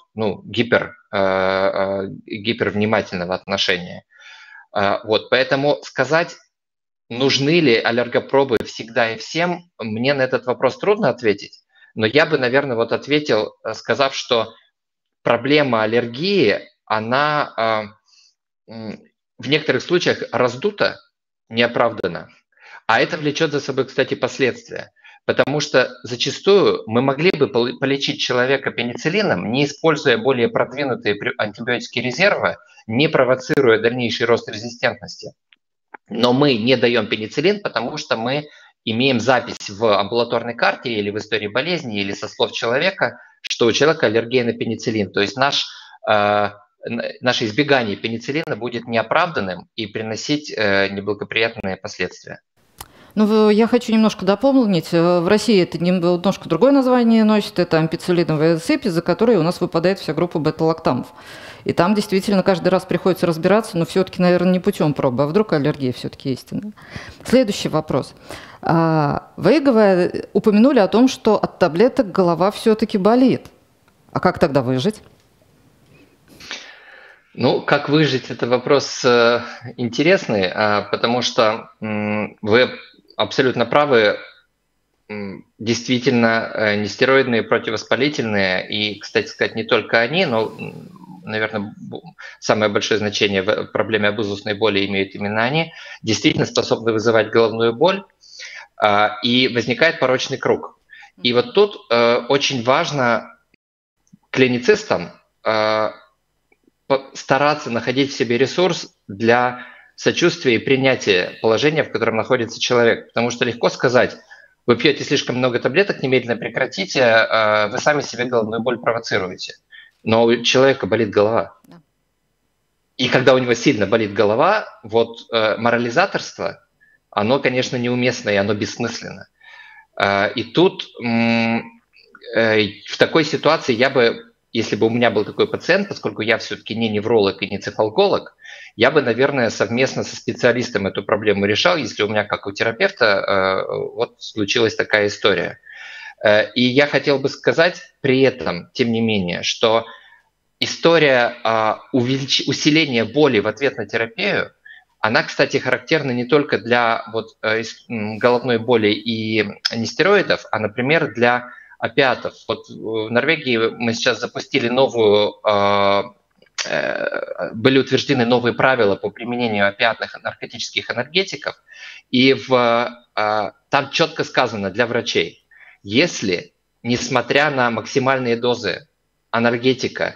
гипервнимательного отношения. Вот, поэтому сказать, нужны ли аллергопробы всегда и всем, мне на этот вопрос трудно ответить. Но я бы, наверное, ответил, сказав, что проблема аллергии, она в некоторых случаях раздута, неоправданно, а это влечет за собой, кстати, последствия. Потому что зачастую мы могли бы полечить человека пенициллином, не используя более продвинутые антибиотики резерва, не провоцируя дальнейший рост резистентности. Но мы не даем пенициллин, потому что мы имеем запись в амбулаторной карте или в истории болезни, или со слов человека, что у человека аллергия на пенициллин. То есть наше избегание пенициллина будет неоправданным и приносить неблагоприятные последствия. Ну, я хочу немножко дополнить. В России это немножко другое название носит. Это ампицилиновая сыпь, из-за которой у нас выпадает вся группа бета-лактамов. И там действительно каждый раз приходится разбираться, но все-таки, наверное, не путем пробы, а вдруг аллергия все-таки истинная. Следующий вопрос. Вы упомянули о том, что от таблеток голова все-таки болит. А как тогда выжить? Ну, как выжить, это вопрос интересный, потому что вы абсолютно правы. Действительно, нестероидные противовоспалительные, и, кстати сказать, не только они, но, наверное, самое большое значение в проблеме обузусной боли имеют именно они, действительно способны вызывать головную боль, и возникает порочный круг. И вот тут очень важно клиницистам стараться находить в себе ресурс для сочувствия и принятия положения, в котором находится человек. Потому что легко сказать: вы пьете слишком много таблеток, немедленно прекратите, вы сами себе головную боль провоцируете. Но у человека болит голова. И когда у него сильно болит голова, вот морализаторство, оно, конечно, неуместно и оно бессмысленно. И тут в такой ситуации я бы, если бы у меня был такой пациент, поскольку я все-таки не невролог и не цефалголог, я бы, наверное, совместно со специалистом эту проблему решал, если у меня, как у терапевта, вот случилась такая история. И я хотел бы сказать при этом, тем не менее, что история усиления боли в ответ на терапию, она, кстати, характерна не только для головной боли и нестероидов, а, например, для опиатов. Вот в Норвегии мы сейчас запустили были утверждены новые правила по применению опиатных наркотических анальгетиков, и там четко сказано для врачей: если, несмотря на максимальные дозы анальгетика,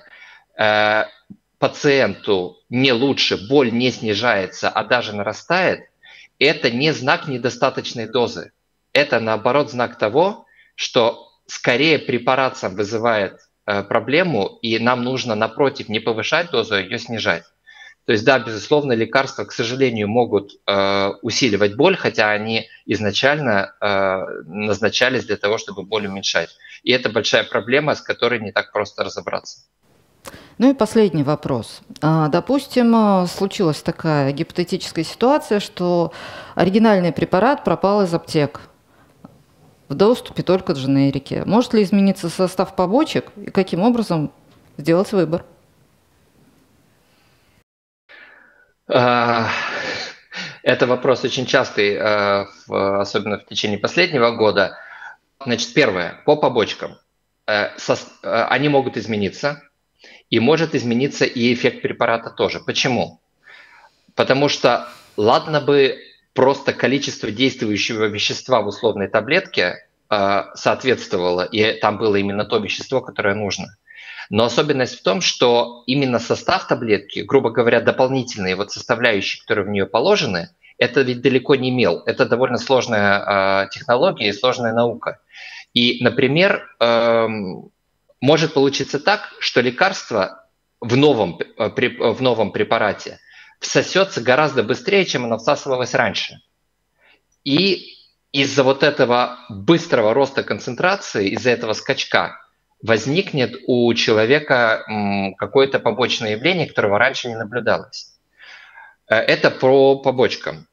пациенту не лучше, боль не снижается, а даже нарастает, это не знак недостаточной дозы. Это, наоборот, знак того, что скорее препарат сам вызывает проблему, и нам нужно, напротив, не повышать дозу, а ее снижать. То есть, да, безусловно, лекарства, к сожалению, могут усиливать боль, хотя они изначально назначались для того, чтобы боль уменьшать. И это большая проблема, с которой не так просто разобраться. Ну и последний вопрос. Допустим, случилась такая гипотетическая ситуация, что оригинальный препарат пропал из аптек. В доступе только дженерики. Может ли измениться состав побочек и каким образом сделать выбор? Это вопрос очень частый, особенно в течение последнего года. Значит, первое, по побочкам. Они могут измениться, и может измениться и эффект препарата тоже. Почему? Потому что ладно бы просто количество действующего вещества в условной таблетке соответствовало, и там было именно то вещество, которое нужно. Но особенность в том, что именно состав таблетки, грубо говоря, дополнительные составляющие, которые в нее положены, это ведь далеко не мел. Это довольно сложная технология и сложная наука. И, например, может получиться так, что лекарство в новом препарате всосется гораздо быстрее, чем оно всасывалось раньше. И из-за вот этого быстрого роста концентрации, из-за этого скачка, возникнет у человека какое-то побочное явление, которого раньше не наблюдалось. Это про побочкам.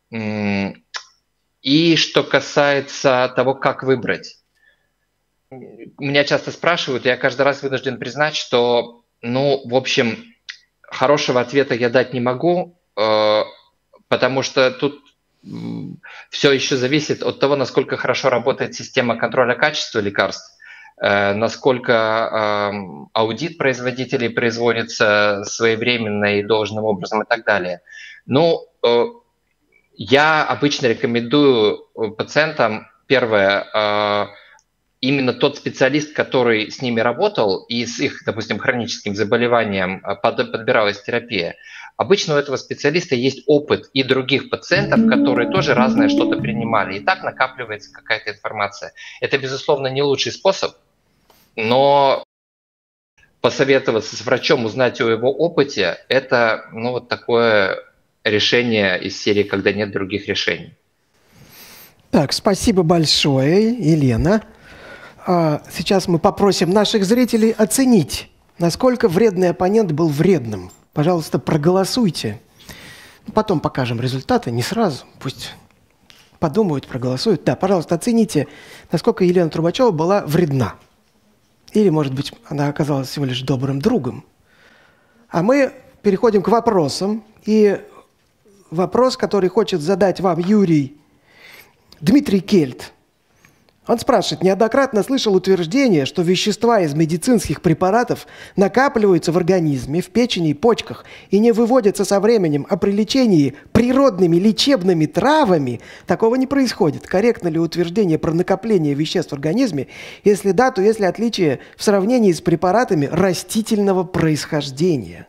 И что касается того, как выбрать. Меня часто спрашивают, и я каждый раз вынужден признать, что, в общем, хорошего ответа я дать не могу, потому что тут все еще зависит от того, насколько хорошо работает система контроля качества лекарств, насколько аудит производителей производится своевременно и должным образом и так далее. Ну, я обычно рекомендую пациентам, первое, именно тот специалист, который с ними работал и с их, допустим, хроническим заболеванием подбиралась терапия. Обычно у этого специалиста есть опыт и других пациентов, которые тоже разное что-то принимали. И так накапливается какая-то информация. Это, безусловно, не лучший способ, но посоветоваться с врачом, узнать о его опыте, это вот такое решение из серии, когда нет других решений. Так, спасибо большое, Елена. Сейчас мы попросим наших зрителей оценить, насколько вредный оппонент был вредным. Пожалуйста, проголосуйте. Потом покажем результаты, не сразу. Пусть подумают, проголосуют. Да, пожалуйста, оцените, насколько Елена Трубачева была вредна. Или, может быть, она оказалась всего лишь добрым другом. А мы переходим к вопросам. И вопрос, который хочет задать вам Юрий Дмитрий Кельт. Он спрашивает: неоднократно слышал утверждение, что вещества из медицинских препаратов накапливаются в организме, в печени и почках и не выводятся со временем, а при лечении природными лечебными травами такого не происходит. Корректно ли утверждение про накопление веществ в организме? Если да, то есть ли отличие в сравнении с препаратами растительного происхождения?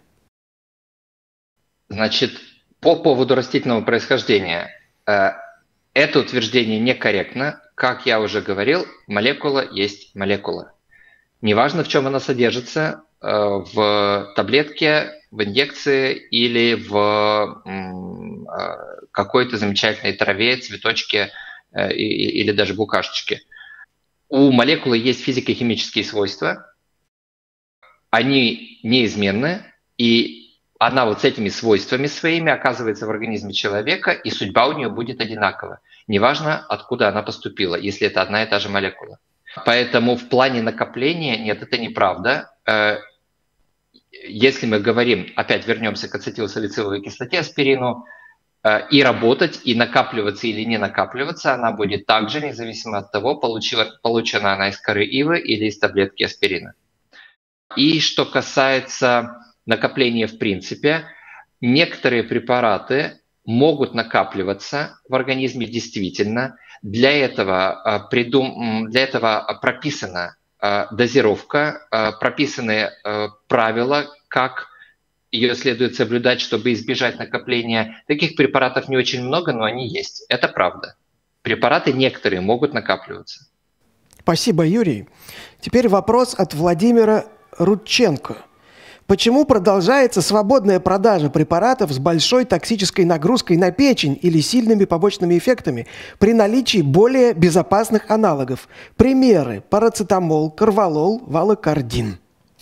Значит, по поводу растительного происхождения, это утверждение некорректно. Как я уже говорил, молекула есть молекула. Неважно, в чем она содержится, в таблетке, в инъекции или в какой-то замечательной траве, цветочке или даже букашечке. У молекулы есть физико-химические свойства, они неизменны, и она вот с этими свойствами своими оказывается в организме человека, и судьба у нее будет одинакова. Неважно, откуда она поступила, если это одна и та же молекула. Поэтому в плане накопления, нет, это неправда. Если мы говорим, опять вернемся к ацетилсалициловой кислоте, аспирину, и работать, и накапливаться или не накапливаться, она будет также, независимо от того, получена она из коры ивы или из таблетки аспирина. И что касается накопления в принципе, некоторые препараты могут накапливаться в организме действительно. Для этого прописана дозировка, прописаны правила, как ее следует соблюдать, чтобы избежать накопления. Таких препаратов не очень много, но они есть. Это правда. Препараты некоторые могут накапливаться. Спасибо, Юрий. Теперь вопрос от Владимира Рудченко. Почему продолжается свободная продажа препаратов с большой токсической нагрузкой на печень или сильными побочными эффектами при наличии более безопасных аналогов? Примеры: парацетамол, карвалол, валокардин.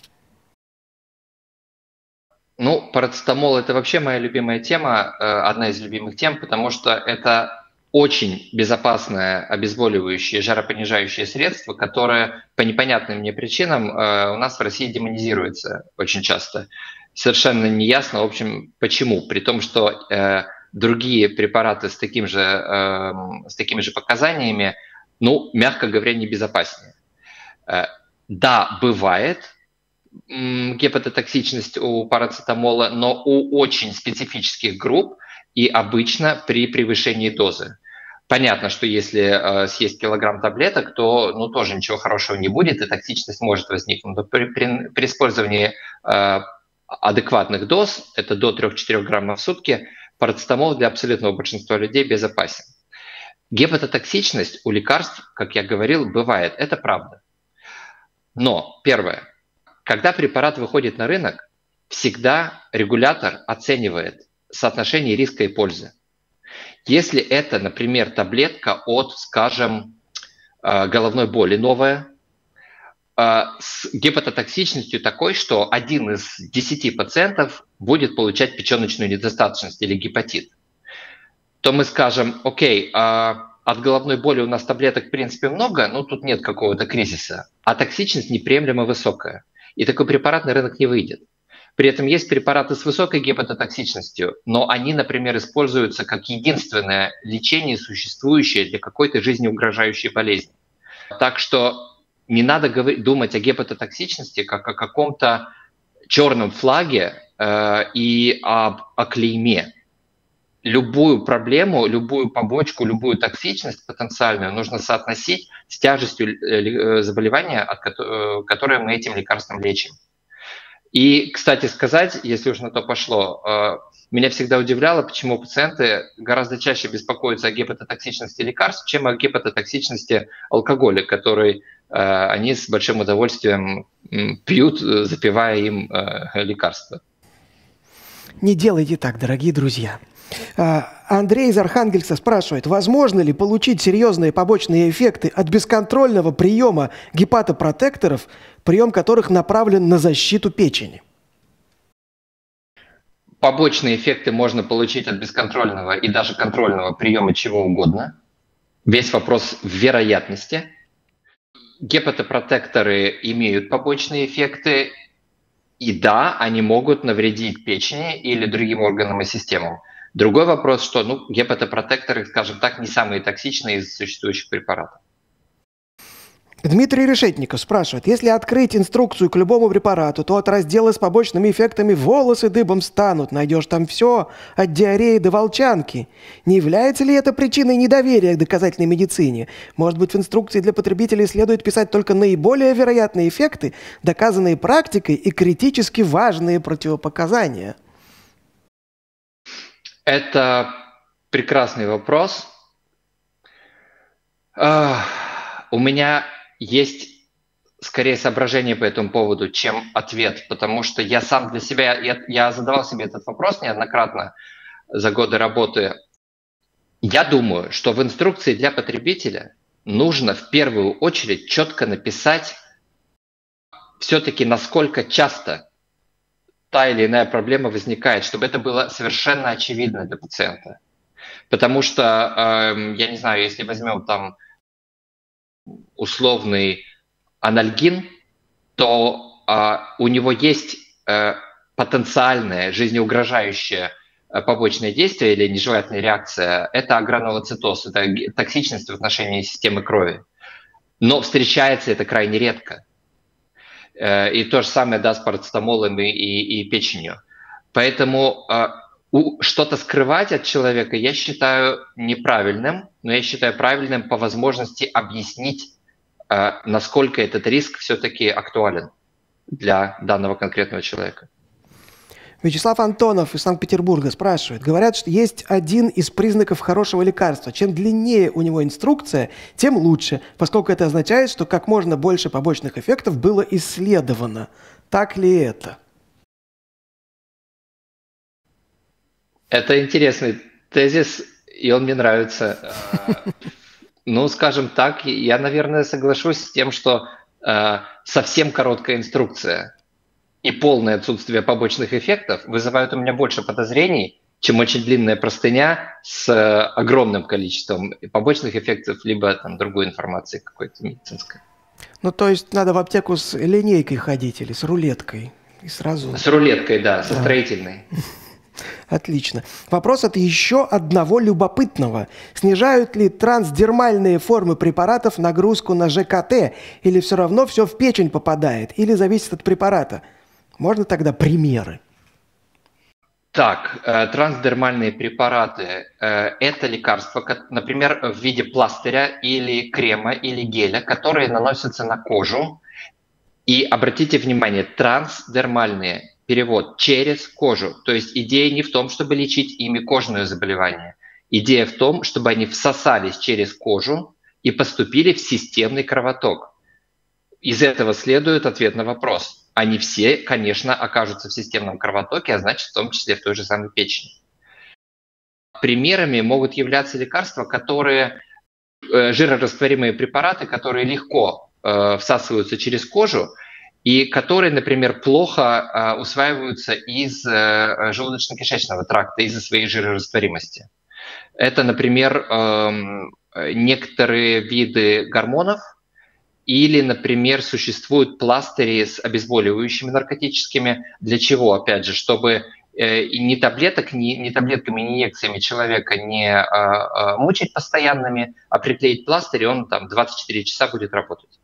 Парацетамол – это вообще моя любимая тема, одна из любимых тем, потому что это очень безопасное обезболивающее, жаропонижающее средство, которое по непонятным мне причинам у нас в России демонизируется очень часто. Совершенно неясно, в общем, почему. При том, что другие препараты с такими же показаниями, мягко говоря, небезопаснее. Да, бывает гепатотоксичность у парацетамола, но у очень специфических групп и обычно при превышении дозы. Понятно, что если съесть килограмм таблеток, то тоже ничего хорошего не будет, и токсичность может возникнуть. Но при использовании адекватных доз, это до 3-4 граммов в сутки, парацетамол для абсолютного большинства людей безопасен. Гепатотоксичность у лекарств, как я говорил, бывает, это правда. Но, первое, когда препарат выходит на рынок, всегда регулятор оценивает соотношение риска и пользы. Если это, например, таблетка от, скажем, головной боли новая, с гепатотоксичностью такой, что 1 из 10 пациентов будет получать печеночную недостаточность или гепатит, то мы скажем: окей, от головной боли у нас таблеток в принципе много, но тут нет какого-то кризиса, а токсичность неприемлемо высокая, и такой препарат на рынок не выйдет. При этом есть препараты с высокой гепатотоксичностью, но они, например, используются как единственное лечение, существующее для какой-то жизнеугрожающей болезни. Так что не надо думать о гепатотоксичности как о каком-то черном флаге и о клейме. Любую проблему, любую побочку, любую токсичность потенциальную нужно соотносить с тяжестью заболевания, которое мы этим лекарством лечим. И, кстати сказать, если уж на то пошло, меня всегда удивляло, почему пациенты гораздо чаще беспокоятся о гепатотоксичности лекарств, чем о гепатотоксичности алкоголя, который они с большим удовольствием пьют, запивая им лекарства. Не делайте так, дорогие друзья. Андрей из Архангельска спрашивает, возможно ли получить серьезные побочные эффекты от бесконтрольного приема гепатопротекторов, прием которых направлен на защиту печени? Побочные эффекты можно получить от бесконтрольного и даже контрольного приема чего угодно. Весь вопрос в вероятности. Гепатопротекторы имеют побочные эффекты, и да, они могут навредить печени или другим органам и системам. Другой вопрос, что гепатопротекторы, скажем так, не самые токсичные из существующих препаратов. Дмитрий Решетников спрашивает, если открыть инструкцию к любому препарату, то от раздела с побочными эффектами волосы дыбом станут. Найдешь там все, от диареи до волчанки. Не является ли это причиной недоверия к доказательной медицине? Может быть, в инструкции для потребителей следует писать только наиболее вероятные эффекты, доказанные практикой и критически важные противопоказания? Это прекрасный вопрос. У меня есть скорее соображение по этому поводу, чем ответ, потому что я сам для себя, я задавал себе этот вопрос неоднократно за годы работы. Я думаю, что в инструкции для потребителя нужно в первую очередь четко написать все-таки, насколько часто та или иная проблема возникает, чтобы это было совершенно очевидно для пациента. Потому что, я не знаю, если возьмем там условный анальгин, то у него есть потенциальное жизнеугрожающее побочное действие или нежелательная реакция. Это агранулоцитоз, это токсичность в отношении системы крови. Но встречается это крайне редко. И то же самое, да, с парацетамолом и печенью. Поэтому что-то скрывать от человека я считаю неправильным, но я считаю правильным по возможности объяснить, насколько этот риск все-таки актуален для данного конкретного человека. Вячеслав Антонов из Санкт-Петербурга спрашивает. Говорят, что есть один из признаков хорошего лекарства. Чем длиннее у него инструкция, тем лучше, поскольку это означает, что как можно больше побочных эффектов было исследовано. Так ли это? Это интересный тезис, и он мне нравится. Ну, скажем так, я, наверное, соглашусь с тем, что совсем короткая инструкция и полное отсутствие побочных эффектов вызывают у меня больше подозрений, чем очень длинная простыня с огромным количеством побочных эффектов, либо там другой информации какой-то медицинской. Ну, то есть надо в аптеку с линейкой ходить или с рулеткой? И сразу... С рулеткой, да, со строительной. Отлично. Вопрос от еще одного любопытного. Снижают ли трансдермальные формы препаратов нагрузку на ЖКТ? Или все равно все в печень попадает? Или зависит от препарата? Можно тогда примеры? Так, трансдермальные препараты – это лекарства, например, в виде пластыря или крема или геля, которые наносятся на кожу. И обратите внимание, трансдермальные – перевод через кожу. То есть идея не в том, чтобы лечить ими кожное заболевание. Идея в том, чтобы они всосались через кожу и поступили в системный кровоток. Из этого следует ответ на вопрос. Они все, конечно, окажутся в системном кровотоке, а значит, в том числе в той же самой печени. Примерами могут являться лекарства, жирорастворимые препараты, которые легко всасываются через кожу и которые, например, плохо усваиваются из желудочно-кишечного тракта из-за своей жирорастворимости. Это, например, некоторые виды гормонов, или, например, существуют пластыри с обезболивающими наркотическими. Для чего? Опять же, чтобы ни таблетками, ни инъекциями человека не мучить постоянными, а приклеить пластырь, и он там 24 часа будет работать.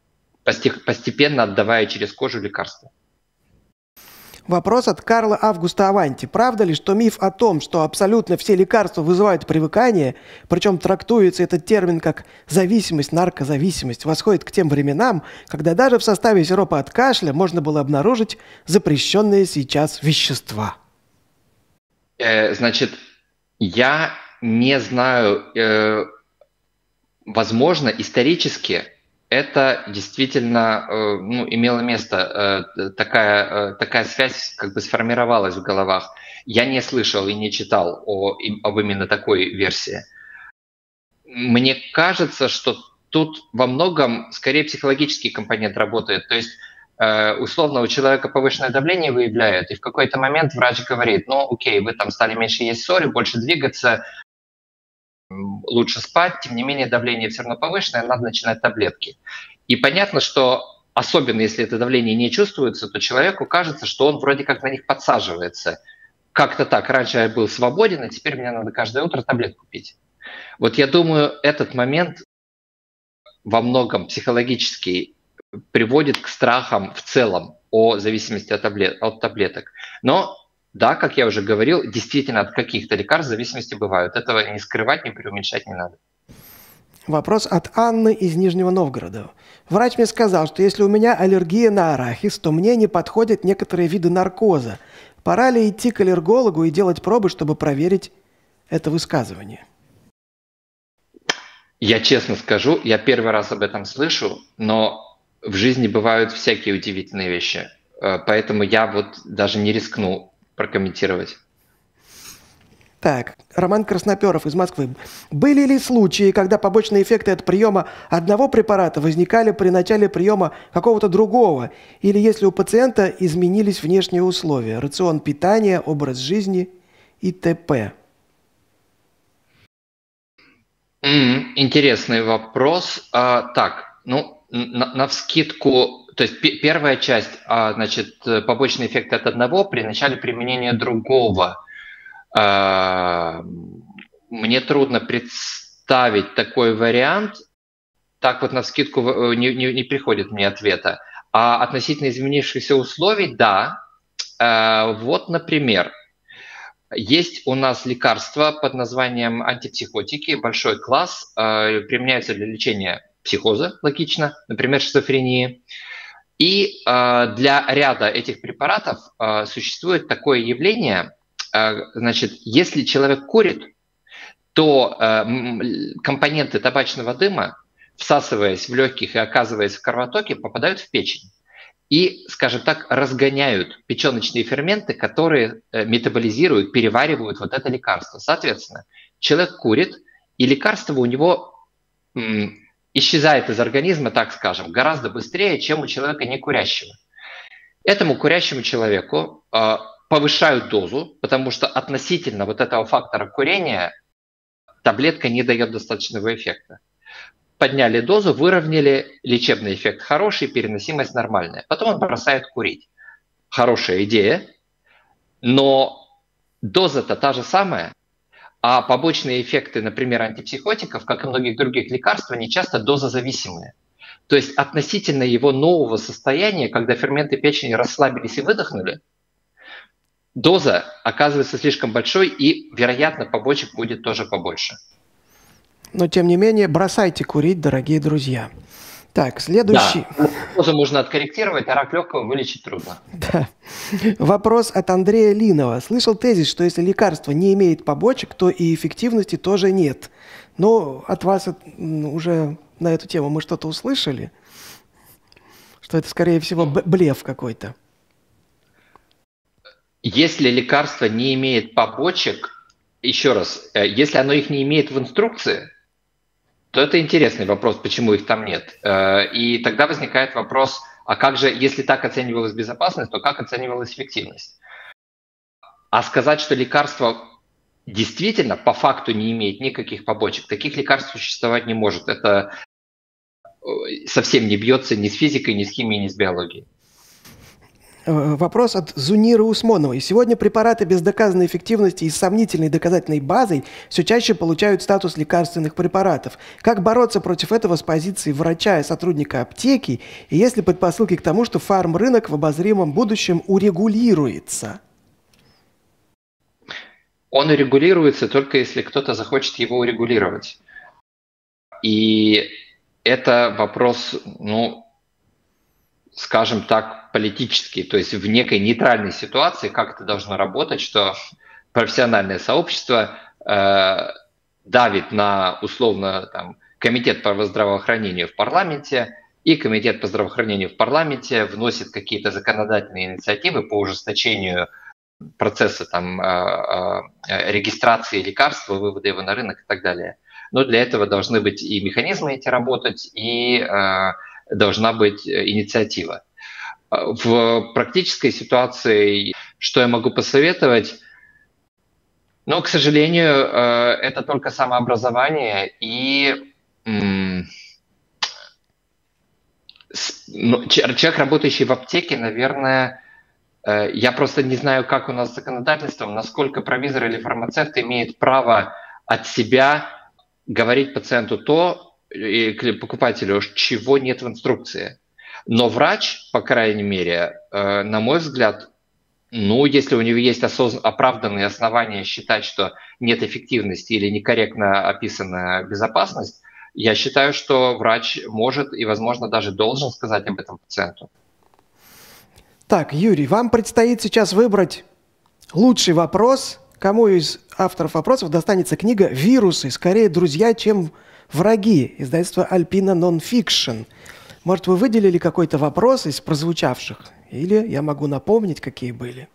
постепенно отдавая через кожу лекарства. Вопрос от Карла Августа Аванти. Правда ли, что миф о том, что абсолютно все лекарства вызывают привыкание, причем трактуется этот термин как зависимость, наркозависимость, восходит к тем временам, когда даже в составе сиропа от кашля можно было обнаружить запрещенные сейчас вещества? Значит, я не знаю, возможно, исторически это действительно имело место, такая связь как бы сформировалась в головах. Я не слышал и не читал об именно такой версии. Мне кажется, что тут во многом скорее психологический компонент работает. То есть, условно, у человека повышенное давление выявляют, и в какой-то момент врач говорит: ну окей, вы там стали меньше есть соли, больше двигаться, лучше спать, тем не менее давление все равно повышенное, надо начинать таблетки. И понятно, что особенно если это давление не чувствуется, то человеку кажется, что он вроде как на них подсаживается. Как-то так, раньше я был свободен, а теперь мне надо каждое утро таблетку пить. Вот я думаю, этот момент во многом психологически приводит к страхам в целом о зависимости от таблеток. Но да, как я уже говорил, действительно от каких-то лекарств зависимости бывают. Этого не скрывать, не преуменьшать не надо. Вопрос от Анны из Нижнего Новгорода. Врач мне сказал, что если у меня аллергия на арахис, то мне не подходят некоторые виды наркоза. Пора ли идти к аллергологу и делать пробы, чтобы проверить это высказывание? Я честно скажу, я первый раз об этом слышу, но в жизни бывают всякие удивительные вещи. Поэтому я вот даже не рискну прокомментировать. Так, Роман Красноперов из Москвы. Были ли случаи, когда побочные эффекты от приема одного препарата возникали при начале приема какого-то другого? Или если у пациента изменились внешние условия, рацион питания, образ жизни и т.п.? Интересный вопрос. Навскидку, то есть первая часть, значит, побочные эффекты от одного при начале применения другого. Мне трудно представить такой вариант. Так вот навскидку не приходит мне ответа. А относительно изменившихся условий, да. Вот, например, есть у нас лекарства под названием антипсихотики, большой класс, применяются для лечения психоза, логично, например, шизофрении. И для ряда этих препаратов существует такое явление. Значит, если человек курит, то компоненты табачного дыма, всасываясь в легких и оказываясь в кровотоке, попадают в печень. И, скажем так, разгоняют печеночные ферменты, которые метаболизируют, переваривают вот это лекарство. Соответственно, человек курит, и лекарство у него исчезает из организма, так скажем, гораздо быстрее, чем у человека не курящего. Этому курящему человеку повышают дозу, потому что относительно вот этого фактора курения таблетка не дает достаточного эффекта. Подняли дозу, выровняли, лечебный эффект хороший, переносимость нормальная. Потом он бросает курить. Хорошая идея, но доза-то та же самая, а побочные эффекты, например, антипсихотиков, как и многих других лекарств, они часто дозозависимые. То есть относительно его нового состояния, когда ферменты печени расслабились и выдохнули, доза оказывается слишком большой, и, вероятно, побочек будет тоже побольше. Но, тем не менее, бросайте курить, дорогие друзья. Так, следующий. Да, дозу можно откорректировать, а рак легкого вылечить трудно. Да. Вопрос от Андрея Линова. Слышал тезис, что если лекарство не имеет побочек, то и эффективности тоже нет. Но от вас уже на эту тему мы что-то услышали? Что это, скорее всего, блеф какой-то. Если лекарство не имеет побочек, еще раз, если оно их не имеет в инструкции, то это интересный вопрос, почему их там нет. И тогда возникает вопрос, а как же, если так оценивалась безопасность, то как оценивалась эффективность? А сказать, что лекарство действительно по факту не имеет никаких побочек, таких лекарств существовать не может. Это совсем не бьется ни с физикой, ни с химией, ни с биологией. Вопрос от Зуниры Усмоновой. Сегодня препараты без доказанной эффективности и с сомнительной доказательной базой все чаще получают статус лекарственных препаратов. Как бороться против этого с позиции врача и сотрудника аптеки? И есть ли предпосылки к тому, что фармрынок в обозримом будущем урегулируется? Он урегулируется только если кто-то захочет его урегулировать. И это вопрос, скажем так, политический, то есть в некой нейтральной ситуации, как это должно работать, что профессиональное сообщество давит на, условно, комитет по здравоохранению в парламенте, и комитет по здравоохранению в парламенте вносит какие-то законодательные инициативы по ужесточению процесса регистрации лекарства, вывода его на рынок и так далее. Но для этого должны быть и механизмы эти работать, и должна быть инициатива. В практической ситуации, что я могу посоветовать? К сожалению, это только самообразование и человек, работающий в аптеке, наверное, я просто не знаю, как у нас с законодательством, насколько провизор или фармацевт имеет право от себя говорить пациенту то, или покупателю, чего нет в инструкции. Но врач, по крайней мере, на мой взгляд, если у него есть оправданные основания считать, что нет эффективности или некорректно описана безопасность, я считаю, что врач может и, возможно, даже должен сказать об этом пациенту. Так, Юрий, вам предстоит сейчас выбрать лучший вопрос. Кому из авторов вопросов достанется книга «Вирусы. Скорее друзья, чем враги», издательство Alpina Nonfiction. Может, вы выделили какой-то вопрос из прозвучавших? Или я могу напомнить, какие были?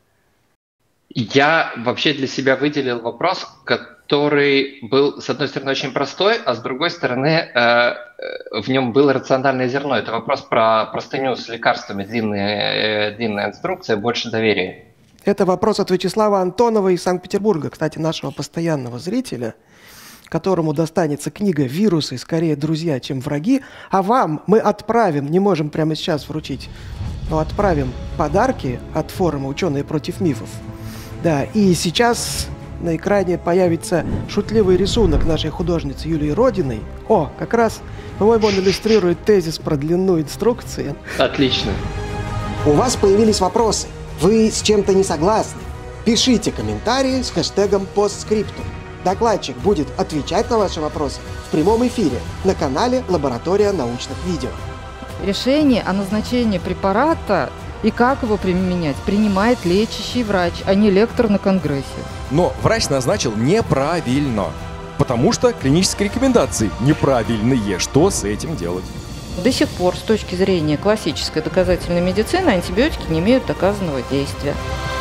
Я вообще для себя выделил вопрос, который был, с одной стороны, очень простой, а с другой стороны, в нем было рациональное зерно. Это вопрос про простыню с лекарствами, длинная инструкция, больше доверия. Это вопрос от Вячеслава Антонова из Санкт-Петербурга, кстати, нашего постоянного зрителя, которому достанется книга «Вирусы. Скорее друзья, чем враги». А вам мы отправим, не можем прямо сейчас вручить, но отправим подарки от форума «Ученые против мифов». Да, и сейчас на экране появится шутливый рисунок нашей художницы Юлии Родиной. О, как раз, по-моему, он иллюстрирует тезис про длину инструкции. Отлично. У вас появились вопросы. Вы с чем-то не согласны? Пишите комментарии с хэштегом постскриптум. Докладчик будет отвечать на ваши вопросы в прямом эфире на канале «Лаборатория научных видео». Решение о назначении препарата и как его применять принимает лечащий врач, а не лектор на конгрессе. Но врач назначил неправильно, потому что клинические рекомендации неправильные. Что с этим делать? До сих пор, с точки зрения классической доказательной медицины, антибиотики не имеют доказанного действия.